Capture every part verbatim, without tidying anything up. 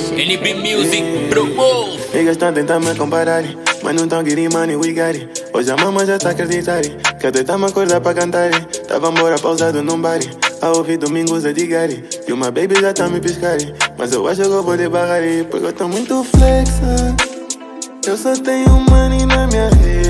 N B Music Promo. Niggas tão tentando me comparar, mas não tão getting money, we got it. Hoje a mama já tá a acreditar que até tá me acordar pra cantar. Tava embora pausado num bar, a ouvir domingos a digar. E uma baby já tá me piscar, mas eu acho que eu vou debarrar, porque eu tô muito flexa. Eu só tenho money na minha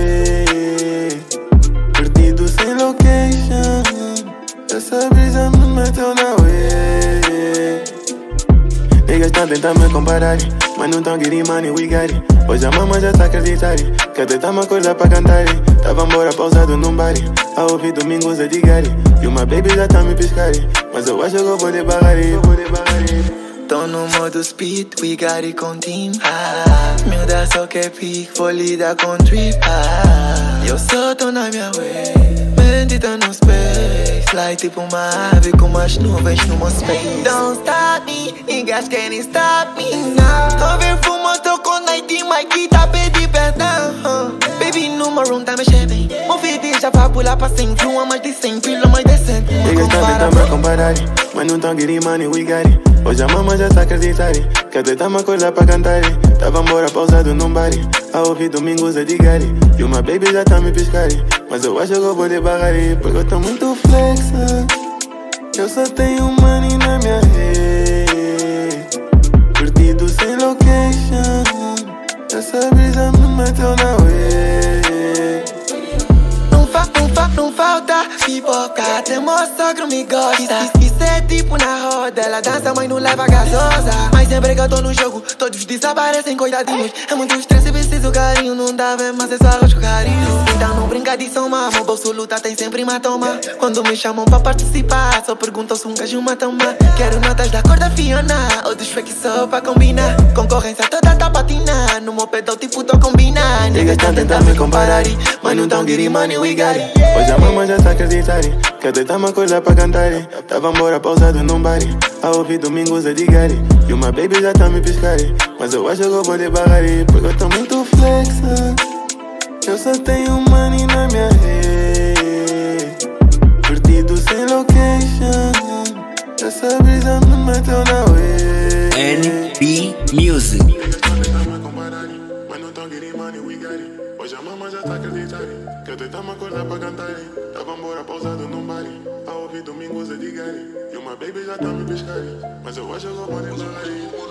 rede, perdido sem location. Essa brisa me meteu na way. Niggas tão tentando me comparar, mas não tão getting money, we got it. Hoje a mama já tá a acreditar que até tá me acordar pra cantar. Tava embora pausado num bar, a ouvir domingos a digar. E uma baby já tá me piscar, mas eu acho que eu vou debarrar, vou debarrar. Tô no modo speed, we got it com team. Ah, miúda só quer pique, vou lidar com trip. Ah, eu só tô na minha way, mente tá no space. Fly tipo uma ave com as nuvens no meu space. Don't stop me, niggas can't stop me now. Tô ver fumo, tô com night in my guitar, pedi perdão. uh. Baby, no meu room tá mexendo bem. Meu vídeo já vai pular pra cem, flua mais de cem, pila mais de cem. Niggas tão tentando me comparar, mas não tão getting money, we got it. Hoje a mama já tá a acreditar que até tá me acordar pra cantar. Tava embora pausado num bar, a ouvir domingos a digar. E uma baby já tá me piscar, mas eu acho que eu vou debarrar, porque eu tô muito flexa. Eu só tenho money na minha rede, perdido sem location. Essa brisa me meteu na way. Não fa, não fa, não falta pipoca, até meu sogro me gosta. Isso, isso é tipo na roda, ela dança, mas não leva gasosa. Mas sempre que eu tô no jogo, todos desaparecem, coitadinhos. É muito estresse, preciso carinho, não dá bem, mas é só arroz com carinho. Então não brinca de São Mama, o bolso luta tem sempre uma toma. Quando me chamam pra participar, só perguntam se um gajo mata uma. Quero notas da cor da Fiona, ou dos fake só pra combinar. Concorrência toda tá patina, no meu pedal tipo tô combinando. Niggas tão tentando me comparar, mas não tão getting money, we got it. Hoje a mama já tá a acreditar que até tá me acordar pra cantar. Tava embora pausado num bar, a ouvir domingos a digar. E uma baby já tá me piscar, mas eu acho que eu vou debarrar, porque eu tô muito flexa. Eu só tenho money na minha rede, perdido sem location. Essa brisa me meteu na way. N B Music. Mas não tão getting money, we got it. Hoje a mama já tá a acreditar que até tá me acordar pra cantar. Tava embora pausado num bar, a ouvir domingos a digar. E uma baby já tá me piscar, mas eu acho que eu vou debarrar.